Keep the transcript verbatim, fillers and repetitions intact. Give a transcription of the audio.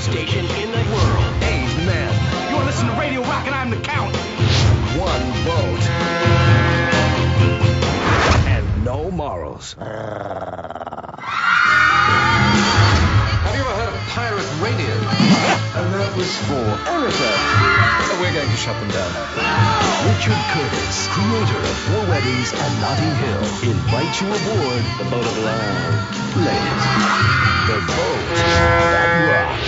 station in the world. A's the man. You want to listen to Radio Rock and I'm the Count. One vote. And no morals. Have you ever heard of pirate radio? And that was for Erica. Oh, we're going to shut them down. Richard Curtis, creator of Four Weddings and Notting Hill, invites you aboard The boat of love. Ladies. The boat that rocks.